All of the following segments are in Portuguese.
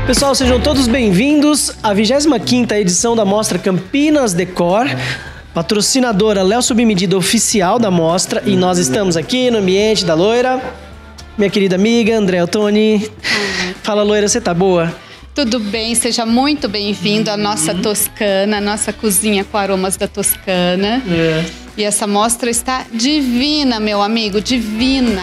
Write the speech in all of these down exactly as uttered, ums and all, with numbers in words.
Pessoal, sejam todos bem-vindos à vigésima quinta edição da Mostra Campinas Decor, patrocinadora Léo Sob Medida oficial da mostra, e nós estamos aqui no ambiente da Loira, minha querida amiga André Ottoni. Fala, Loira, você tá boa? Tudo bem, seja muito bem-vindo à nossa uhum. Toscana, nossa cozinha com aromas da Toscana. É. E essa mostra está divina, meu amigo, divina.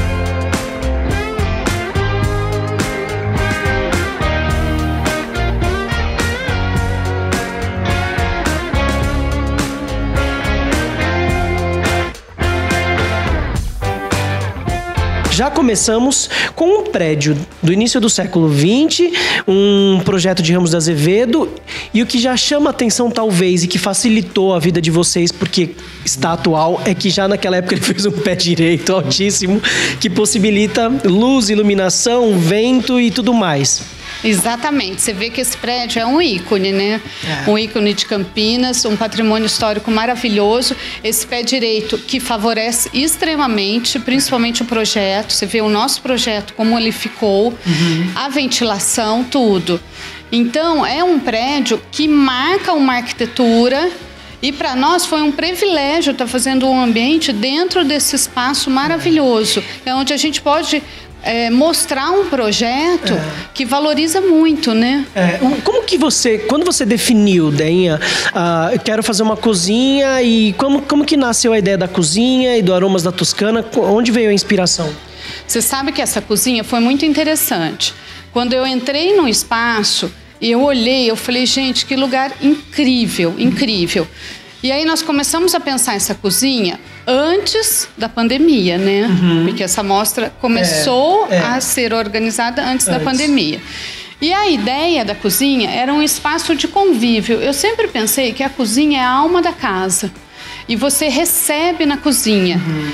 Já começamos com um prédio do início do século vinte, um projeto de Ramos de Azevedo, e o que já chama atenção talvez e que facilitou a vida de vocês, porque está atual, é que já naquela época ele fez um pé direito altíssimo, que possibilita luz, iluminação, vento e tudo mais. Exatamente, você vê que esse prédio é um ícone, né? É. Um ícone de Campinas, um patrimônio histórico maravilhoso. Esse pé direito que favorece extremamente, principalmente o projeto. Você vê o nosso projeto, como ele ficou, uhum. a ventilação, tudo. Então, é um prédio que marca uma arquitetura. E para nós foi um privilégio estar fazendo um ambiente dentro desse espaço maravilhoso, é onde a gente pode é, mostrar um projeto é. que valoriza muito, né? É. Como que você, quando você definiu, Deinha, uh, eu quero fazer uma cozinha, e como, como que nasceu a ideia da cozinha e do Aromas da Toscana? Onde veio a inspiração? Você sabe que essa cozinha foi muito interessante. Quando eu entrei no espaço, e eu olhei, eu falei, gente, que lugar incrível, incrível. E aí nós começamos a pensar essa cozinha antes da pandemia, né? Uhum. Porque essa mostra começou é, é. a ser organizada antes, antes da pandemia. E a ideia da cozinha era um espaço de convívio. Eu sempre pensei que a cozinha é a alma da casa. E você recebe na cozinha. Uhum.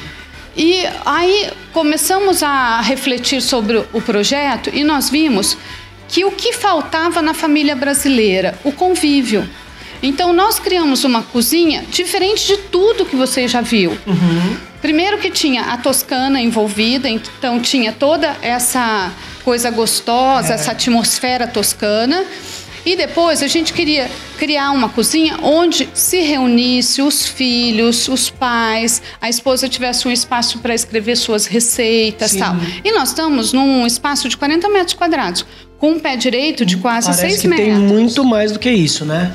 E aí começamos a refletir sobre o projeto e nós vimos que o que faltava na família brasileira, o convívio. Então, nós criamos uma cozinha diferente de tudo que você já viu. Uhum. Primeiro que tinha a Toscana envolvida, então tinha toda essa coisa gostosa, é. essa atmosfera toscana. E depois a gente queria criar uma cozinha onde se reunisse os filhos, os pais, a esposa tivesse um espaço para escrever suas receitas e tal. E nós estamos num espaço de quarenta metros quadrados, com um pé direito de quase Parece seis que metros. Tem muito mais do que isso, né?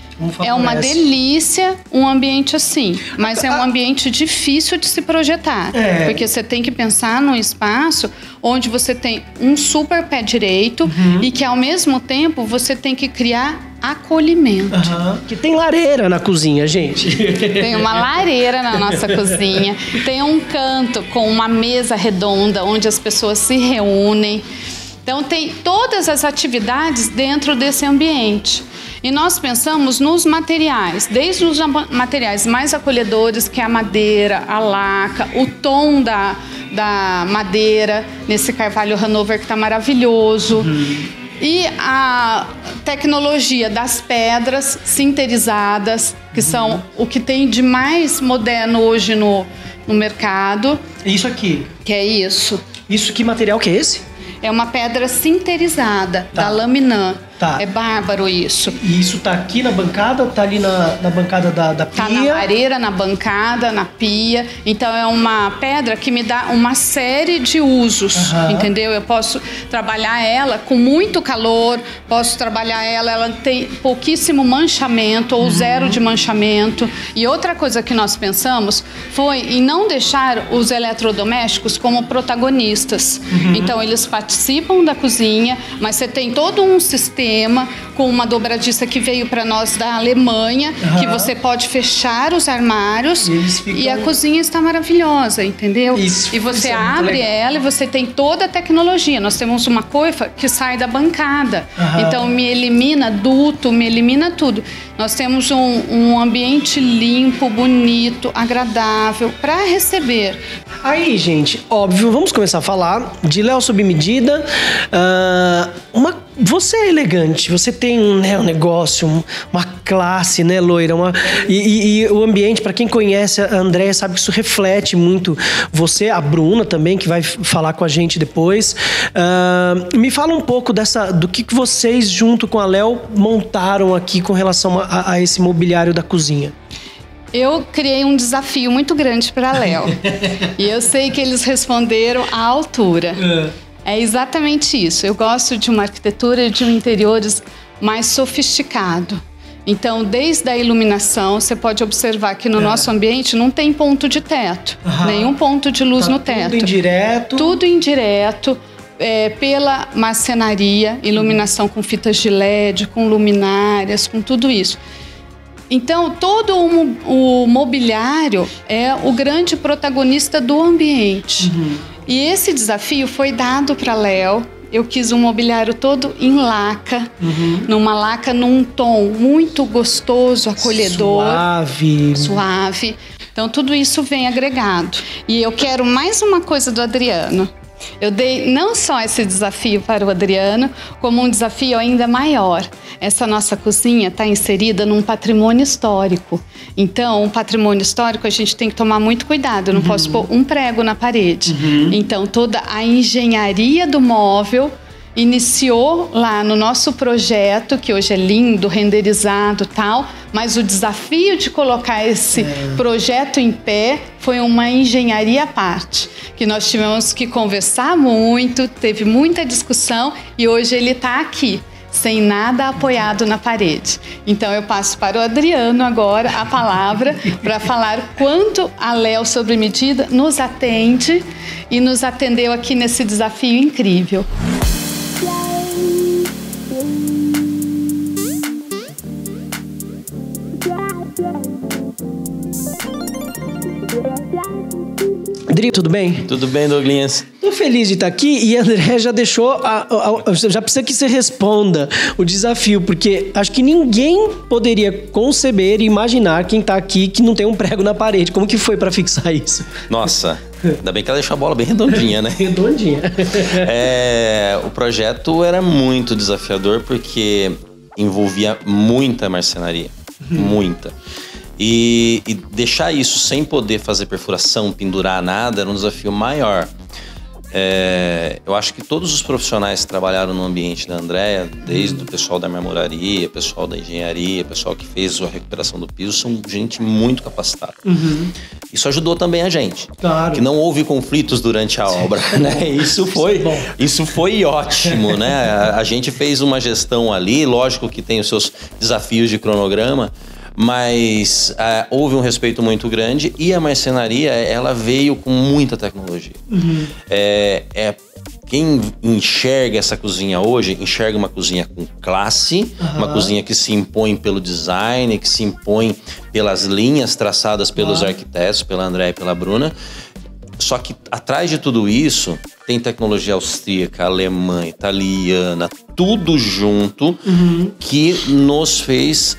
É uma delícia um ambiente assim, mas é um ambiente difícil de se projetar, é. porque você tem que pensar num espaço onde você tem um super pé direito uhum. e que ao mesmo tempo você tem que criar acolhimento. Uhum. Que tem lareira na cozinha, gente. Tem uma lareira na nossa cozinha, tem um canto com uma mesa redonda onde as pessoas se reúnem. Então tem todas as atividades dentro desse ambiente. E nós pensamos nos materiais, desde os materiais mais acolhedores, que é a madeira, a laca, o tom da, da madeira, nesse carvalho Hanover que está maravilhoso. Uhum. E a tecnologia das pedras sinterizadas, que uhum. são o que tem de mais moderno hoje no, no mercado. Isso aqui? Que é isso. Isso, que material que é esse? É uma pedra sinterizada, tá. da Laminã. Tá. É bárbaro isso. E isso tá aqui na bancada, tá ali na, na bancada da, da pia? Tá na lareira, na bancada, na pia. Então é uma pedra que me dá uma série de usos, uhum. entendeu? Eu posso trabalhar ela com muito calor, posso trabalhar ela, ela tem pouquíssimo manchamento ou uhum. zero de manchamento. E outra coisa que nós pensamos foi em não deixar os eletrodomésticos como protagonistas. Uhum. Então eles participam da cozinha, mas você tem todo um sistema com uma dobradiça que veio para nós da Alemanha, uhum. que você pode fechar os armários e, ficam... e a cozinha está maravilhosa, entendeu? Isso, e você isso abre é ela e você tem toda a tecnologia. Nós temos uma coifa que sai da bancada, uhum. então me elimina duto, me elimina tudo. Nós temos um, um ambiente limpo, bonito, agradável para receber. Aí, gente, óbvio, vamos começar a falar de Léo Sob Medida. Uh, uma, você é elegante, você tem, né, um negócio, um, uma classe, né, loira? Uma, e, e, e o ambiente, para quem conhece a Andréia, sabe que isso reflete muito você, a Bruna também, que vai falar com a gente depois. Uh, me fala um pouco dessa, do que vocês, junto com a Léo, montaram aqui com relação a, a esse mobiliário da cozinha. Eu criei um desafio muito grande para a Léo. E eu sei que eles responderam à altura. É. É exatamente isso. Eu gosto de uma arquitetura de um interiores mais sofisticado. Então, desde a iluminação, você pode observar que no é. nosso ambiente não tem ponto de teto. Uhum. Nenhum ponto de luz tá no teto. Tudo indireto. Tudo indireto. É, pela marcenaria, iluminação com fitas de L E D, com luminárias, com tudo isso. Então, todo o, o mobiliário é o grande protagonista do ambiente. Uhum. E esse desafio foi dado para Léo. Eu quis um mobiliário todo em laca, uhum. numa laca num tom muito gostoso, acolhedor. Suave. Suave. Então, tudo isso vem agregado. E eu quero mais uma coisa do Adriano. Eu dei não só esse desafio para o Adriano, como um desafio ainda maior. Essa nossa cozinha está inserida num patrimônio histórico. Então, um patrimônio histórico a gente tem que tomar muito cuidado. Eu não uhum. posso pôr um prego na parede. Uhum. Então, toda a engenharia do móvel iniciou lá no nosso projeto, que hoje é lindo, renderizado e tal, mas o desafio de colocar esse é. projeto em pé foi uma engenharia à parte, que nós tivemos que conversar muito, teve muita discussão e hoje ele está aqui, sem nada apoiado na parede. Então eu passo para o Adriano agora a palavra para falar quanto a Léo Sobre Medida nos atende e nos atendeu aqui nesse desafio incrível. Dri, tudo bem? Tudo bem, Douglinhas. Tô feliz de estar aqui e André já deixou, a, a, a, já precisa que você responda o desafio, porque acho que ninguém poderia conceber e imaginar quem tá aqui que não tem um prego na parede. Como que foi para fixar isso? Nossa, ainda bem que ela deixou a bola bem redondinha, né? Redondinha. É, o projeto era muito desafiador porque envolvia muita marcenaria, hum. muita. E, e deixar isso sem poder fazer perfuração, pendurar nada, era um desafio maior. É, eu acho que todos os profissionais que trabalharam no ambiente da Andréia, desde o pessoal da marmoraria, pessoal da engenharia, pessoal que fez a recuperação do piso, são gente muito capacitada. Uhum. Isso ajudou também a gente. Claro. Que não houve conflitos durante a obra, né? Isso foi, isso foi ótimo, né? A, a gente fez uma gestão ali, lógico que tem os seus desafios de cronograma, mas uh, houve um respeito muito grande e a marcenaria, ela veio com muita tecnologia. Uhum. É, é, quem enxerga essa cozinha hoje, enxerga uma cozinha com classe, uhum. uma cozinha que se impõe pelo design, que se impõe pelas linhas traçadas pelos uhum. arquitetos, pela Andréia e pela Bruna. Só que atrás de tudo isso, tem tecnologia austríaca, alemã, italiana, tudo junto, uhum. que nos fez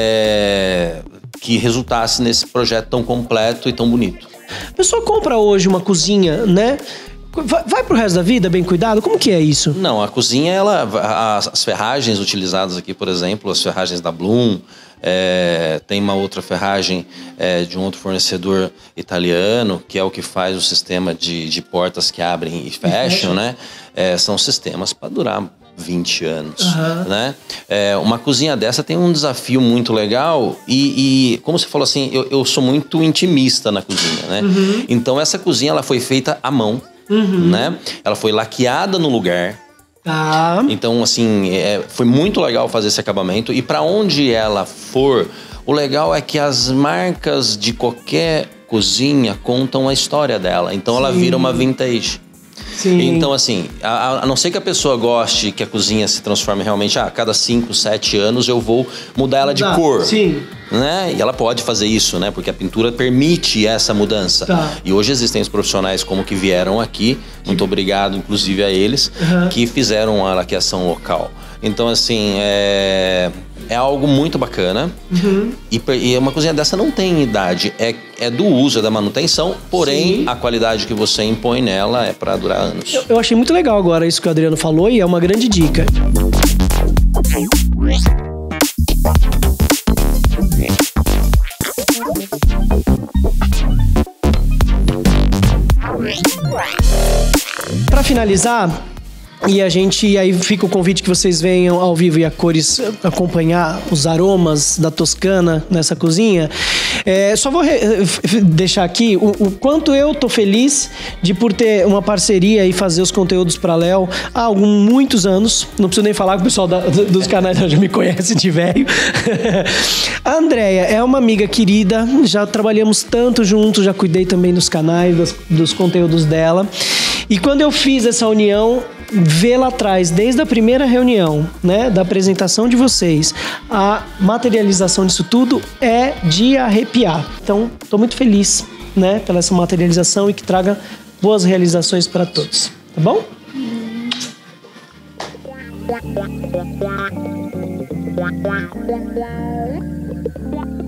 é, que resultasse nesse projeto tão completo e tão bonito. A pessoa compra hoje uma cozinha, né? Vai, vai pro resto da vida bem cuidado? Como que é isso? Não, a cozinha, ela, as, as ferragens utilizadas aqui, por exemplo, as ferragens da Blum, é, tem uma outra ferragem é, de um outro fornecedor italiano, que é o que faz o sistema de, de portas que abrem e fecham, né? É, são sistemas para durar vinte anos, uhum. né? É, uma cozinha dessa tem um desafio muito legal e, e como você falou assim, eu, eu sou muito intimista na cozinha, né? Uhum. Então essa cozinha, ela foi feita à mão, uhum. né? Ela foi laqueada no lugar. Ah. Então, assim, é, foi muito legal fazer esse acabamento. E para onde ela for, o legal é que as marcas de qualquer cozinha contam a história dela. Então, ela Sim. vira uma vintage. Sim. Então, assim, a, a não ser que a pessoa goste que a cozinha se transforme realmente, ah, a cada cinco, sete anos eu vou mudar ela de Dá. cor. Sim. Né? E ela pode fazer isso, né? Porque a pintura permite essa mudança. Tá. E hoje existem os profissionais como que vieram aqui, muito obrigado inclusive a eles, uhum. que fizeram a laqueação local. Então, assim, é, é algo muito bacana. Uhum. E, e uma cozinha dessa não tem idade, é, é do uso, é da manutenção, porém, Sim. a qualidade que você impõe nela é para durar anos. Eu, eu achei muito legal agora isso que o Adriano falou e é uma grande dica. Para finalizar, e a gente, aí fica o convite que vocês venham ao vivo e a cores acompanhar os aromas da Toscana nessa cozinha. É, só vou re, deixar aqui o, o quanto eu tô feliz de por ter uma parceria e fazer os conteúdos para Léo há alguns, muitos anos. Não preciso nem falar que o pessoal da, dos canais já me conhece de velho. A Andréia é uma amiga querida, já trabalhamos tanto juntos, já cuidei também dos canais, dos, dos conteúdos dela. E quando eu fiz essa união, ver lá atrás, desde a primeira reunião, né, da apresentação de vocês, a materialização disso tudo é de arrepiar. Então, estou muito feliz, né, pela essa materialização e que traga boas realizações para todos. Tá bom? Hum.